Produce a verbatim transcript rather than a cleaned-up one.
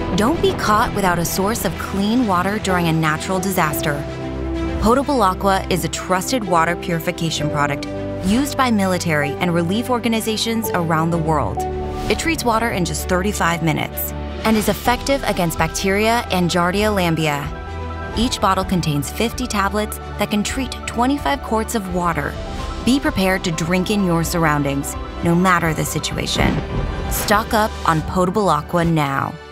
Don't be caught without a source of clean water during a natural disaster. Potable Aqua is a trusted water purification product used by military and relief organizations around the world. It treats water in just thirty-five minutes and is effective against bacteria and Giardia lamblia. Each bottle contains fifty tablets that can treat twenty-five quarts of water. Be prepared to drink in your surroundings, no matter the situation. Stock up on Potable Aqua now.